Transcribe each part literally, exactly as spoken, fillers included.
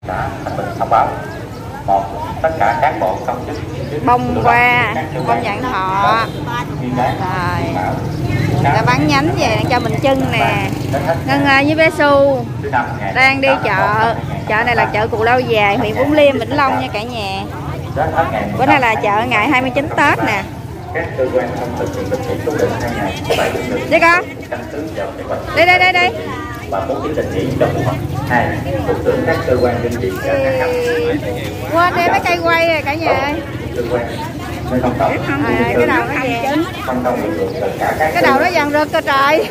đã thành bình thông báo một tất cả cán bộ công chức bông qua bông nhận thọ rồi đã bán nhánh về cho mình chân nè. Ngân với bé Su đang đi chợ. Chợ này là chợ Cù Lao Dài, huyện Vũng Liêm, Vĩnh Long nha cả nhà. Bữa nay là chợ ngày hai mươi chín Tết nè. Đi con. Đi đây đây đây. Quên đi mấy cây quay rồi cả nhà ơi. À, cái đầu nó vàng, cái đầu nó vàng rực cơ trời.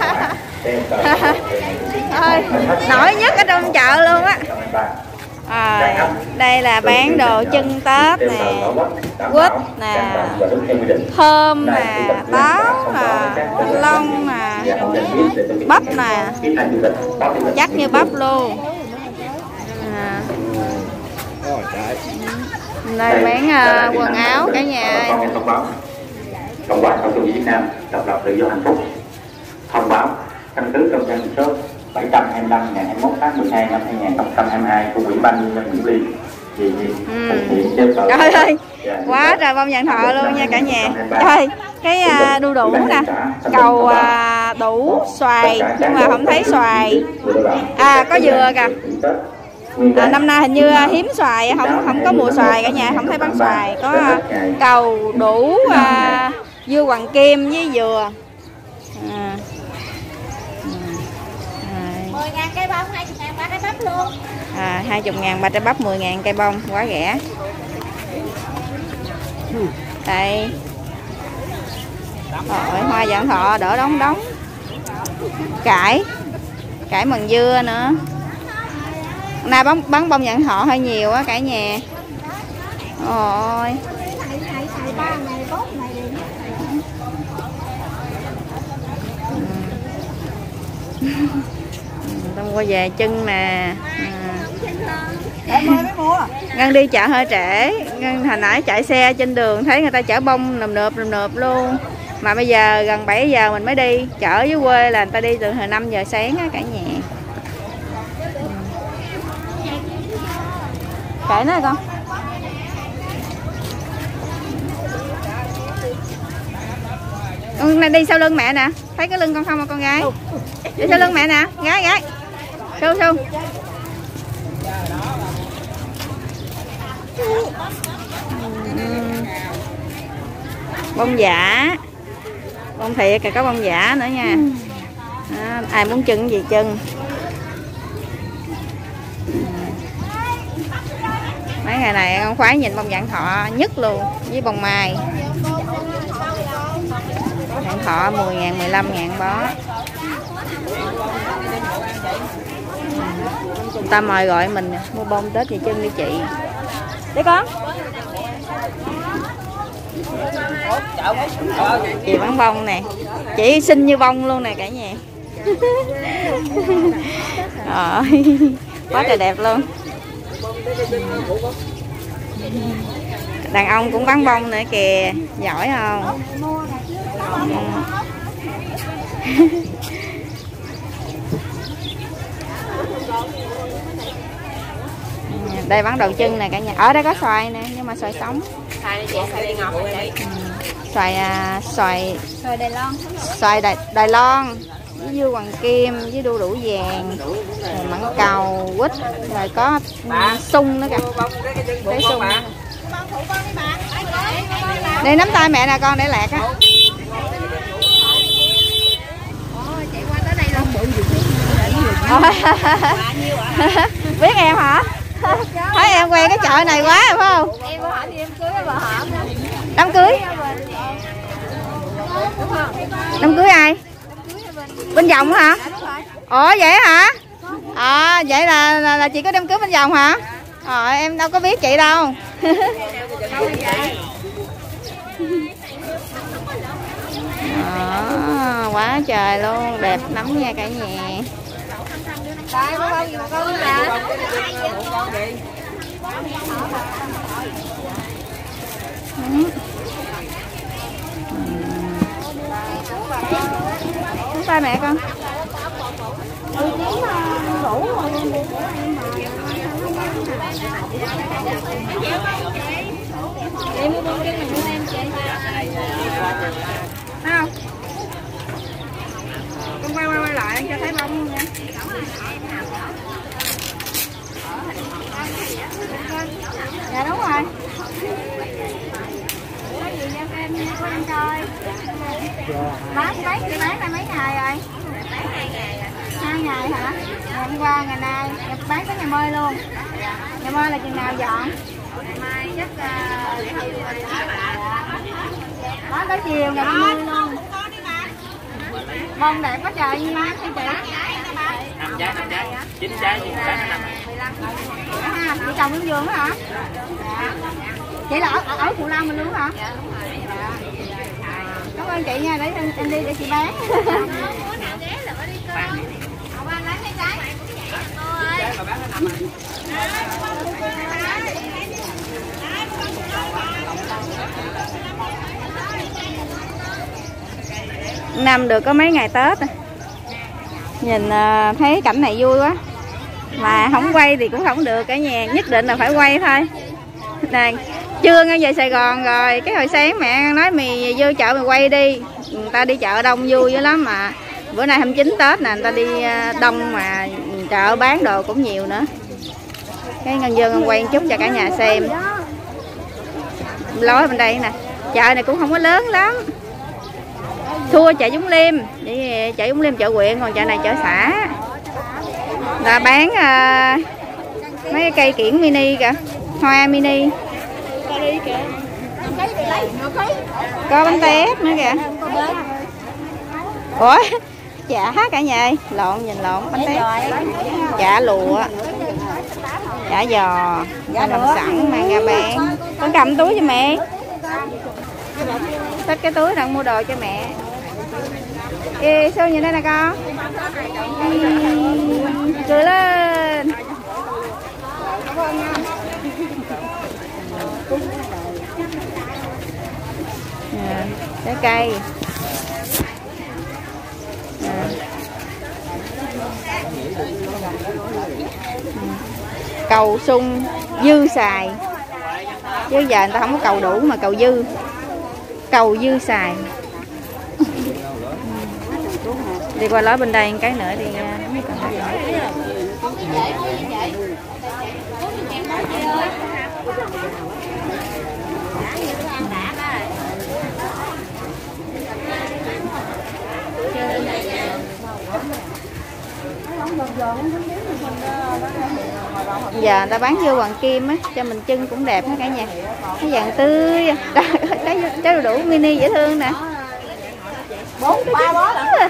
Ơi, nổi nhất ở trong chợ luôn á. À, đây là bán đồ chân Tết nè, quýt nè, thơm nè, táo nè, thanh long nè, bắp nè, chắc như bắp luôn. À. Đây bán uh, quần áo cả nhà. Cộng hòa xã hội Việt Nam độc lập tự do hạnh phúc thông báo căn cứ công dân số bảy trăm hai mươi lăm ngày hai mươi mốt tháng mười hai năm hai nghìn không trăm hai mươi hai của Ủy ban nhân dân Vĩnh Liêm vì gì thực hiện chế độ. Trời ơi, quá trời bông nhận thọ luôn nha cả nhà. Trời, cái uh, đu đủ nè, cầu uh, đủ xoài nhưng mà không thấy xoài. À có dừa kìa. À, năm nay hình như hiếm xoài, không không có mùa xoài cả nhà, không thấy bán xoài. Có uh, cầu đủ uh, dưa hoàng kim với dừa. À. mười ngàn cây bông, hai mươi ngàn ba trái bắp luôn. À, hai mươi ngàn ba trái bắp, mười ngàn cây bông, quá rẻ. Đây. Rồi, hoa vạn thọ đỡ đóng đóng. Cải. Cải mần dưa nữa. Nay bắn, bắn bông vạn thọ hơi nhiều á cả nhà. Ôi. Đông qua về chân nè. À. Ngân đi chợ hơi trễ. Ngân hồi nãy chạy xe trên đường thấy người ta chở bông nườm nượp nườm nượp luôn. Mà bây giờ gần bảy giờ mình mới đi. Chợ dưới quê là người ta đi từ hồi năm giờ sáng á cả nhà. Kệ nó con. Con này đi sau lưng mẹ nè. Thấy cái lưng con không hả con gái? Đi sau lưng mẹ nè. Gái gái. Su su. Bông giả. Bông thiệt có bông giả nữa nha. À, ai muốn chân gì chân. Mấy ngày này con khoái nhìn bông vạn thọ nhất luôn với bông mai. Vạn thọ mười ngàn, mười lăm ngàn bó. Ta mời gọi mình mua bông Tết về chân đi chị. Đấy con. Chị bán bông nè. Chị xinh như bông luôn nè cả nhà. Rồi. Quá trời đẹp luôn. Đàn ông cũng bán bông nữa kìa. Giỏi không? Đây bán đầu chân nè cả nhà. Ở đây có xoài nè, nhưng mà xoài sống. Xoài này xoài ngọt vậy. Xoài à, xoài xoài Đài Loan. Xoài Đài, Đài Loan với dưa hoàng kim với đu đủ vàng, rồi mãng cầu, quýt, rồi có sung nữa kìa. Để sung. Đây nắm tay mẹ nè con để lẹt á. Biết em hả? Thấy em quen cái chợ này quá phải không? Em hỏi thì em cưới bà hả? Đám cưới? Đám cưới ai? Bên Vòng hả? Ủa vậy hả? À vậy là, là là chị có đám cưới bên Vòng hả? Rồi em đâu có biết chị đâu. À, quá trời luôn, đẹp lắm nha cả nhà. Đây, có bao nhiêu con nè. Chúng ta mẹ con. Chị mua bông chân mình mua em chị. Thấy không? Con quay quay quay lại cho thấy bông luôn nha. Dạ đúng rồi. Có gì cho em có em coi. Bán mấy chị bán là mấy ngày rồi? Bán hai ngày rồi. Hai ngày hả? Ngày hôm qua ngày nay bán tới ngày mai luôn. Ngày mai là chừng nào dọn? Ngày mai chắc để hậu bán tới chiều ngày mai luôn. Bông đẹp quá trời như má chị. năm trái năm trái chín trái chín trái năm. À, chị trồng trong vườn đó hả? Chị là ở, ở, ở Phụ Lâm mình luôn hả? Cảm ơn chị nha, để em, em đi để chị bán. Năm được có mấy ngày Tết nhìn uh, thấy cảnh này vui quá, mà không quay thì cũng không được cả nhà, nhất định là phải quay thôi. Nè, trưa ngay về Sài Gòn rồi, cái hồi sáng mẹ nói mày vô chợ mày quay đi, người ta đi chợ đông vui dữ lắm, mà bữa nay hai mươi chín Tết nè, người ta đi đông mà chợ bán đồ cũng nhiều nữa. Cái Ngân Dương quay một chút cho cả nhà xem. Lối bên đây nè, chợ này cũng không có lớn lắm, thua chợ Vũng Liêm, để chợ Vũng Liêm chợ huyện, còn chợ này chợ xã. Là bán uh, mấy cái cây kiển mini kìa, hoa mini, có bánh tét nữa kìa. Ủa chả cả nhà ơi, lộn nhìn lộn, bánh tét, chả lụa, chả giò, đã làm sẵn mang ra bán. Con cầm túi cho mẹ, xách cái túi đang mua đồ cho mẹ. Ê, sao nhìn đây nè con, cười lên. À, trái cây. À. Cầu sung dư xài, chứ giờ người ta không có cầu đủ mà cầu dư, cầu dư xài. Đi qua lối bên đây cái nữa đi. Giờ người ta bán vô hoàng kim á, cho mình chân cũng đẹp hết cả nhà. Cái vàng tươi, trái trái đu đủ mini dễ thương nè. Bốn cái bó.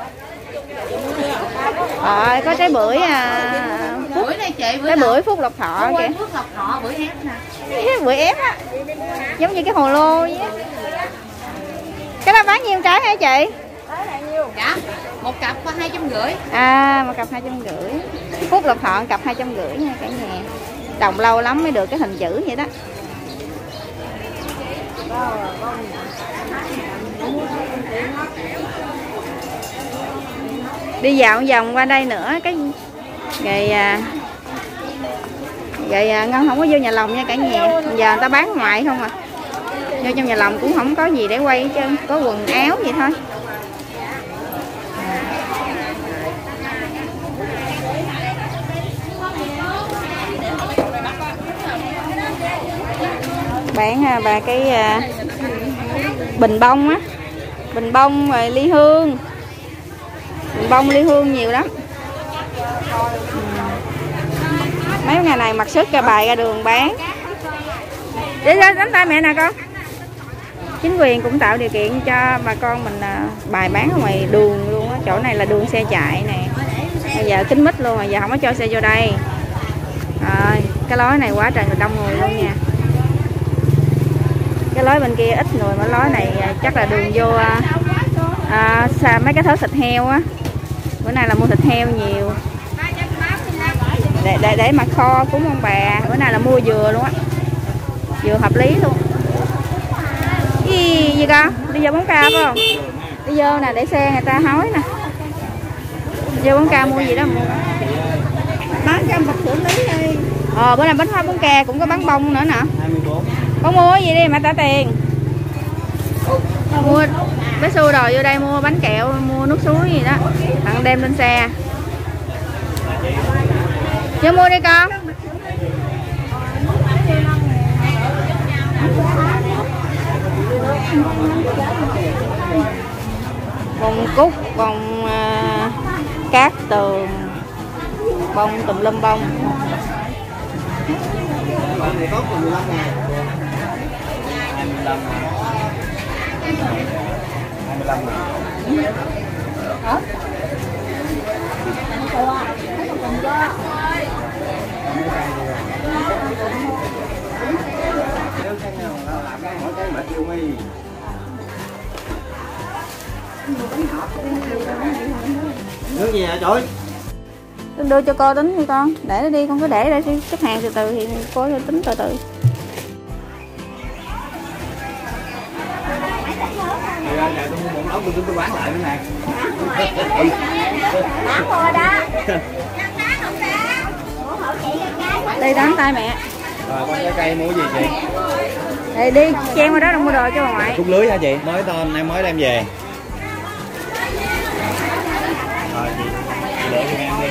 Rồi có trái bưởi à, Phúc, Bưởi này chị, bưởi trái bưởi Phúc Lộc Thọ kìa. Phúc Lộc Thọ, bưởi ép nè. Bưởi ép á, giống như cái hồ lô vậy á. Cái đó bán nhiêu trái hả chị? Dạ, một cặp có hai trăm rưỡi. À, một cặp hai trăm rưỡi. Phúc Lộc Thọ cặp hai trăm rưỡi nha cả nhà. Trồng lâu lắm mới được cái hình chữ vậy đó. Đi dạo vòng qua đây nữa cái rồi à, rồi à, Ngân không có vô nhà lòng nha cả nhà. Giờ người ta bán ngoài không à, vô trong nhà lòng cũng không có gì để quay hết trơn, có quần áo vậy thôi. Bán à, bà cái à, bình bông á, bình bông rồi ly hương, bình bông ly hương nhiều lắm. Mấy ngày này mặc sức ra bài ra đường bán. Để đánh tay mẹ nè con. Chính quyền cũng tạo điều kiện cho bà con mình bài bán ở ngoài đường luôn á. Chỗ này là đường xe chạy nè. Bây giờ kín mít luôn rồi, giờ không có cho xe vô đây. Rồi, cái lối này quá trời người đông người luôn nha. Cái lối bên kia ít người, mà lối này chắc là đường vô à, xa mấy cái thớ thịt heo á. Bữa nay là mua thịt heo nhiều. Để, để, để mà kho cúng ông bà. Bữa nay là mua dừa luôn á, dừa hợp lý luôn. Gì gì con? Đi vô bóng ca phải không? Đi vô nè, để xe người ta hối nè. Vô bóng ca mua gì đó mua. Bán cho vật xử lý đi. Ờ bữa nay bánh hoa bún ke cũng có bán bông nữa nè. hai mươi bốn. Con mua gì đi mà trả tiền. Mua bé xu đồ vô đây mua bánh kẹo, mua nước suối gì đó. Tặng đem lên xe. Chưa mua đi con. Bông cúc, bông uh, cát tường, bông tùm lum bông. Bông này có mười lăm ngàn. hai mươi lăm ngàn. hai mươi lăm ngàn. Hả? Nước gì hả trời? Đưa cho cô tính đi con, để nó đi, con cứ để đây đi, xếp hàng từ từ thì cô cho tính từ từ. Dạ, dạ, tôi mua bụng ốc tôi tôi bán lại nữa nè. Bán rồi đó. Đây đám tay mẹ. Rồi con trái cây mua gì chị? Đây đi, chen qua đó đừng mua đồ cho bà ngoại. Cúc lưới hả chị? Mới tên em mới đem về. Rồi chị, chị để cho em đi.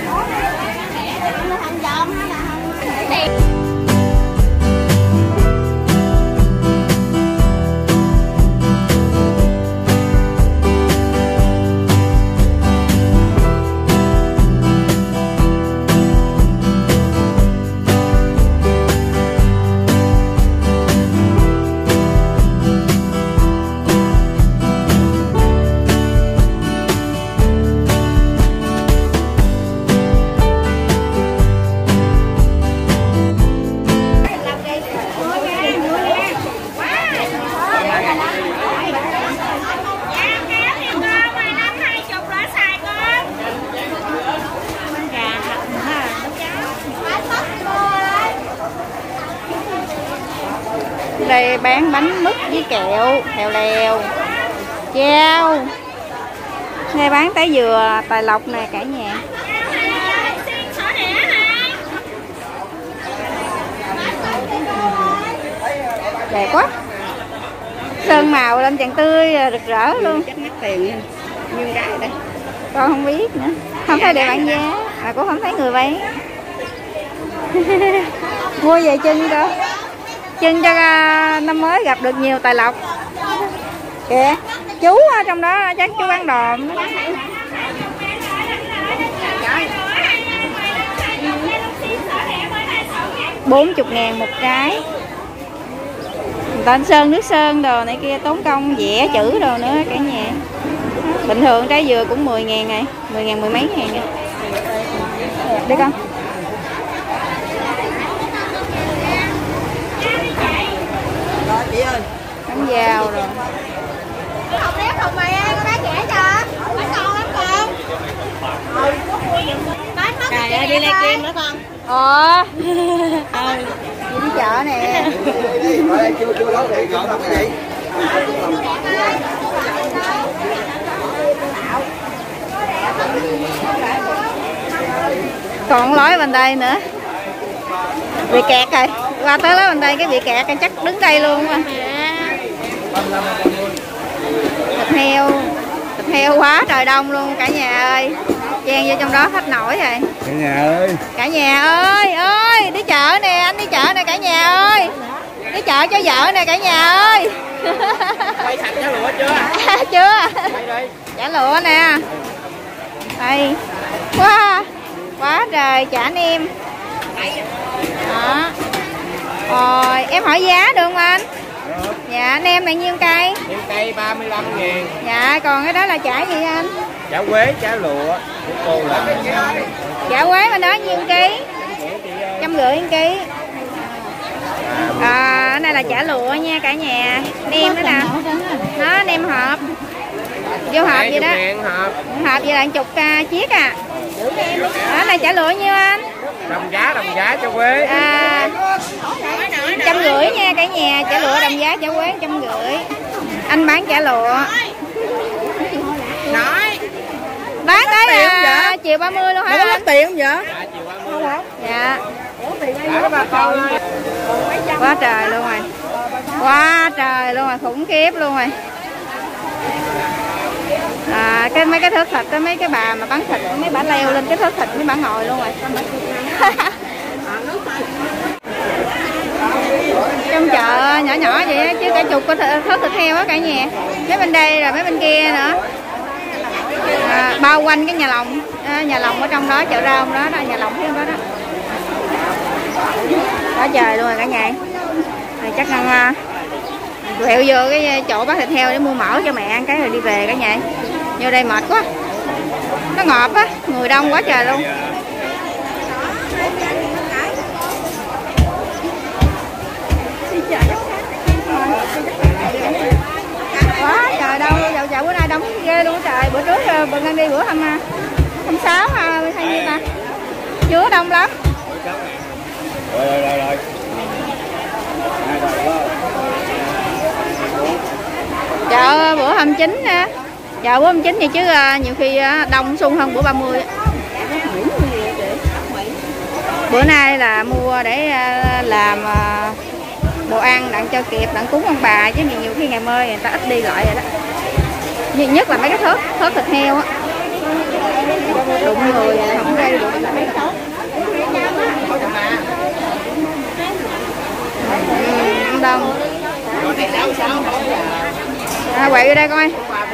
Đây bán bánh mứt với kẹo, heo lèo, treo. Đây bán trái dừa, tài lộc nè cả nhà. Đẹp quá. Sơn màu lên chàng tươi rực rỡ luôn. Chắc mắc tiền nhiêu cái đây. Con không biết nữa. Không thấy để bán giá, à cũng không thấy người bán. Mua về chân cơ. Chân cho năm mới gặp được nhiều tài lộc. Kìa, chú ở trong đó chắc chú bán đồ. bốn mươi ngàn một trái. Người ta sơn nước sơn đồ này kia tốn công vẽ chữ đồ nữa cả nhà. Bình thường trái dừa cũng mười ngàn này, mười ngàn mười mấy ngàn này. Đi con. Rồi chị ơi. Bánh dao rồi. Không lép không mày con bán rẻ cho. Bánh ngon lắm con. Bánh mất Trời ơi đi lấy kem nữa con. Ờ. Ờ. Đi chợ nè. Chưa chưa đâu để gọi không cái gì. Còn lối bên đây nữa. Bị kẹt rồi. Qua tới lối bên đây cái bị kẹt chắc đứng đây luôn á. Thịt heo. Thịt heo quá trời đông luôn cả nhà ơi. Chen vô trong đó khách nổi rồi. Cả nhà ơi. Cả nhà ơi, ơi, đi chợ nè, anh đi chợ nè cả nhà ơi. Đi chợ cho vợ nè cả nhà ơi. Quay thành chả lụa chưa? Chưa. Chả lụa nè. Đây. Wow. Quá trời chả nem. Đó. Rồi, em hỏi giá được không anh? Được. Dạ, nem này nhiêu cây? Nhiêu cây ba mươi lăm ngàn. Dạ, còn cái đó là chả gì anh? Chả quế, chả lụa. Cô là Chả quế bên đó nhiêu ký? Trăm rưỡi ký. À, cái này là chả lụa nha cả nhà. Nem đó nè. Nó nem hộp. Vô hộp vậy đó. hộp. Hộp vậy là chục uh, chiếc à. Đó là chả lụa nhiêu anh? Đồng giá, đồng giá cho quế. À, trăm rưỡi nha cả nhà. Chả lụa đồng giá chả quế trăm rưỡi. Anh bán chả lụa. nói. Bán tới là chiều ba mươi luôn hả anh? Tiền không vậy? Dạ. Quá trời luôn rồi. Quá trời luôn rồi, khủng khiếp luôn rồi. À, cái mấy cái thớt thịt đó, mấy cái bà mà bán thịt, mấy bà leo lên cái thớt thịt mấy bà ngồi luôn rồi. Trong chợ nhỏ nhỏ vậy á, chứ cả chục có thớt thịt heo á cả nhà. Mấy bên đây rồi mấy bên kia nữa. À, bao quanh cái nhà lòng, à, nhà lòng ở trong đó, chợ rau đó, đó nhà lòng phía đó đó. Quá trời luôn rồi cả nhà. Rồi chắc ăn quẹo vô cái chỗ bán thịt heo để mua mỡ cho mẹ ăn cái rồi đi về cả nhà. Vô đây mệt quá, nó ngọt á, người đông quá trời luôn. Quá trời đông luôn, chợ chợ bữa nay đông ghê luôn trời. Bữa trước bữa ăn đi bữa hôm hôm sáu hay như ta, chưa đông lắm. Rồi rồi rồi rồi. Chợ bữa hôm chín á, chợ bữa hôm chín thì chứ nhiều khi đông sung hơn bữa ba mươi. Bữa nay là mua để làm đồ ăn đặng cho kịp đặng cúng ông bà, chứ nhiều khi ngày mơi người ta ít đi lại rồi đó. Nhiều nhất là mấy cái thớt thớt thịt heo á, đụng người không gây được mấy xấu. Ừ, đông. À, quẹo vô đây coi.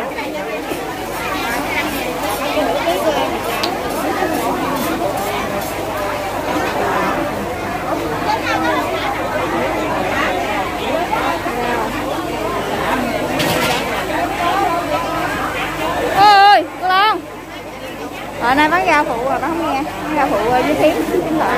Ôi cô Loan, ở nay bán rau phụ rồi, bán không nghe bán rau phụ với phiến phiến lợi.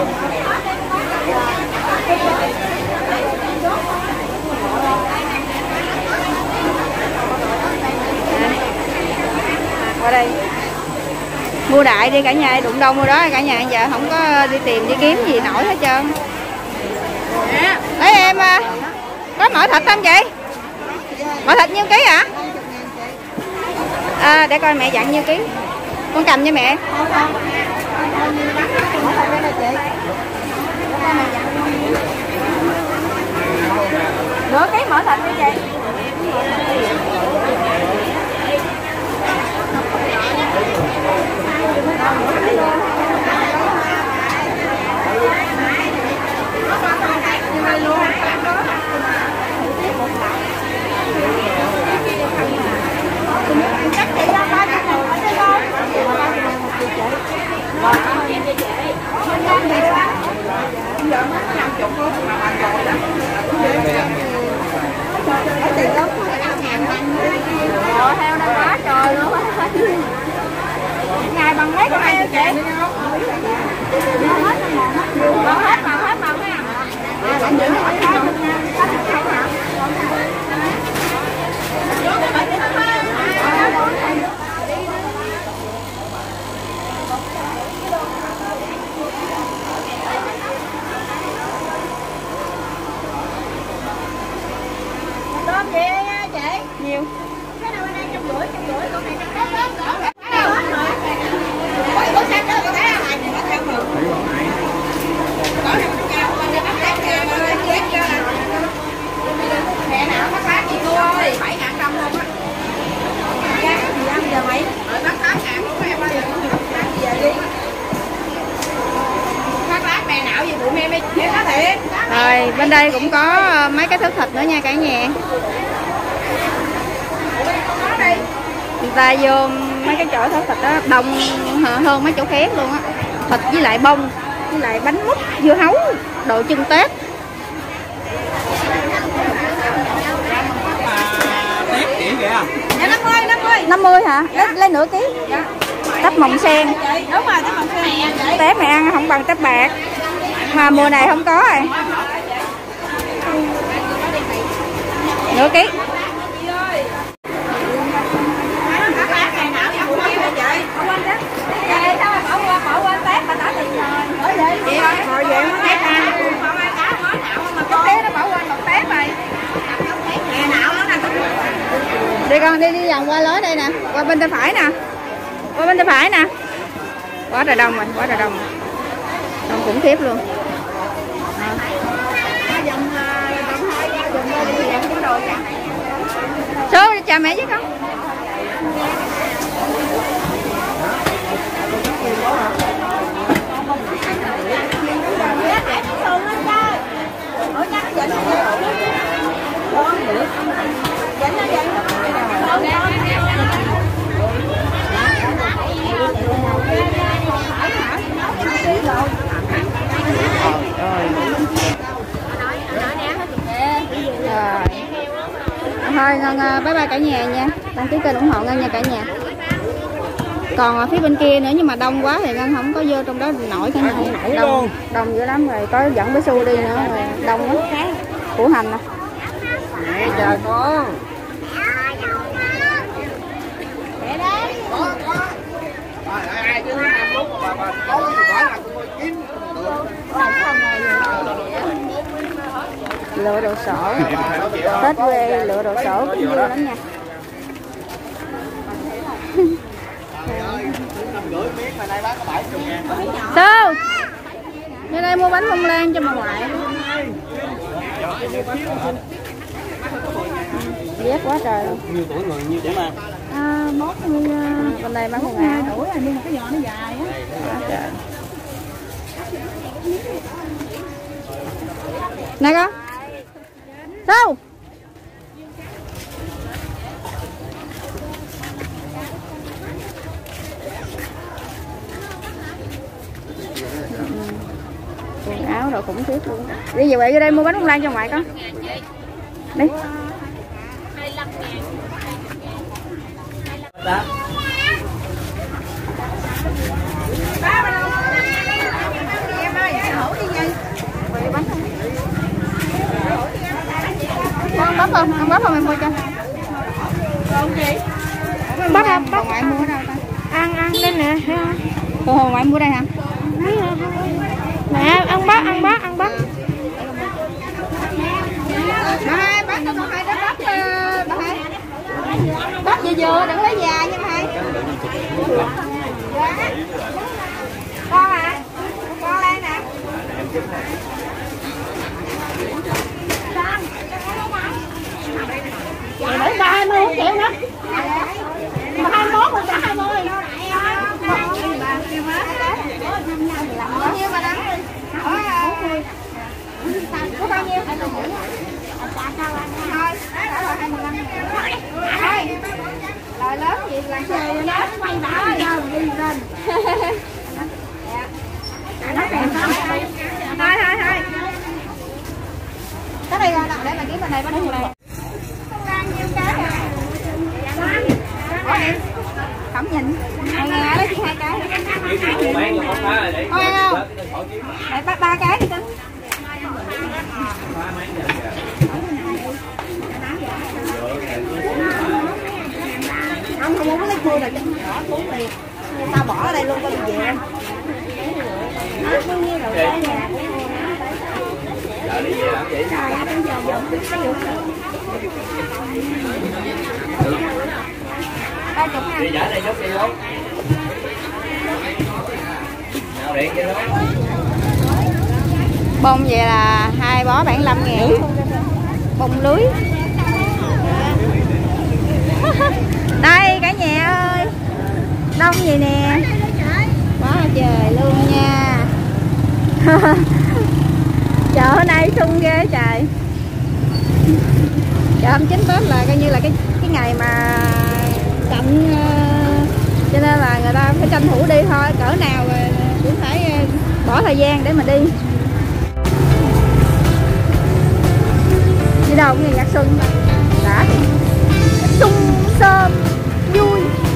Qua đây mua đại đi cả nhà, đụng đông mua đó cả nhà, giờ không có đi tìm đi kiếm gì nổi hết trơn. Đấy em có mỡ thịt không chị? Mỡ thịt nhiêu ký hả? À, để coi mẹ dặn nhiêu ký, con cầm cho mẹ. Nửa ký mỡ thịt đi chị. Rồi heo đây quá trời luôn. Ngày bằng mấy con heo chị? Bằng hết bằng hết bằng ha. Tôm gì chị? Nhiều. Cái nào bên đây trăm rưỡi, trăm rưỡi, con này trăm rưỡi. Có xanh đó, có thấy không? Nó theo mượn. Có này nó cao, con này bắt lát ra, con này chết ra. Mẹ nào bắt lát gì cô ơi? bảy ngàn đồng luôn á. Giá gì ăn giờ mày? Rồi bắt tám ngàn luôn em ơi. Bắt gì giờ đi? Bắt lát mẹ nào gì tụi em đi, em nói thiệt. Rồi bên đây cũng có mấy cái thớt thịt nữa nha cả nhà. Người ta vô mấy cái chỗ thớt thịt đó đông hơn mấy chỗ khác luôn á. Thịt với lại bông, với lại bánh mút, dưa hấu, đồ trưng Tết. Tép kỹ kìa. năm mươi, năm mươi. năm mươi hả? Lấy, lấy nửa ký. Tép mồng sen. Đúng rồi, tép mồng sen. Tép mày ăn không bằng tép bạc. Mà mùa này không có rồi. Nửa ký. Rồi vậy nó tép ăn. Cái té nó bỏ quên một tép rồi. Đi con đi đi vòng qua lối đây nè, qua bên tay phải nè. Qua bên tay phải nè. Quá trời đông rồi, quá trời đông. Đông khủng khiếp luôn. chào mẹ chứ con. Thôi Ngân bye bye cả nhà nha, đăng ký kênh ủng hộ Ngân nha cả nhà. Còn ở phía bên kia nữa nhưng mà đông quá thì Ngân không có vô trong đó nổi cả nhà. Đông đông dữ lắm rồi, có dẫn bé Su đi nữa rồi đông lắm. Củ hành nè. Mẹ chờ con. Mẹ đấy. Ai chứ năm lúc mà bà có thì phải là tôi kiếm lựa đồ sổ. Tết quê lựa đồ sổ cũng vui lắm nha. Su như đây mua bánh bông lan cho bà ngoại. Dép quá trời luôn. Nhiêu tuổi người nhiêu trẻ mà? À, mốt bên đây bán quần áo. Tuổi rồi nhưng mà cái giò nó dài á. Quá trời. Nè con. Su. Quần áo rồi khủng khiếp luôn. Đi về quậy vô đây mua bánh bông lan cho ngoại con. Đi. Đó. Con bắp không? Ăn bắp không em mua cho? Con gì? Bắp không? Bà ngoại mua ở đâu ta? Ăn ăn đây nè. Cô Hồ ngoại mua đây hả? Mẹ ăn bắp ăn bắp ăn bắp. Bà hai bắp cho con hai đó bắp bà hai. Bắp vừa vừa đừng lấy già nha bà hai. Con hả? Con đây nè. Mày lấy ba hai mươi triệu đó. Mà hai món một cả hai mươi. Bao nhiêu mà đắng? Có bao nhiêu? Thôi, đó là hai mươi lăm. Thôi. Lời lớn gì là chơi lớn quay đảo rồi đi lên. Thôi thôi thôi. Tới đây rồi, để mà kiếm bên này bắt đầu này. Không nhìn. Hai ngàn lấy hai cái. Thôi không? Để bắt ba cái đi con. Không không muốn lấy cua rồi cho bỏ cuốn liền. Tao bỏ ở đây luôn tao đi về. Bao nhiêu rồi cái nhà của cô. Giờ đi về làm gì? Trời ơi, bây giờ dọn cái vụ. Đi giả đây chút đi không? Nào điện cho nó. Bông vậy là hai bó bảy mươi lăm ngàn. Bông lưới. Đây cả nhà ơi. Đông gì nè. Quá trời luôn nha. Chợ hôm nay sung ghê trời. Chợ hôm chín Tết là coi như là cái cái ngày mà chậm, cho nên là người ta phải tranh thủ đi thôi, cỡ nào cũng phải bỏ thời gian để mà đi. Đi đâu cũng nghe nhạc xuân đã thì sung sơm vui.